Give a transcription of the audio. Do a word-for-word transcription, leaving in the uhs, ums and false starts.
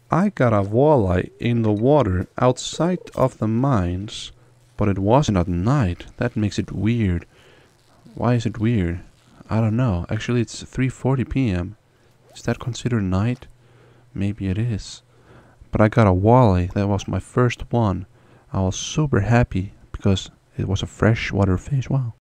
I got a walleye in the water outside of the mines, but it wasn't at night. That makes it weird. Why is it weird? I don't know. Actually, it's three forty p m Is that considered night? Maybe it is. But I got a walleye. That was my first one. I was super happy because it was a freshwater fish. Wow.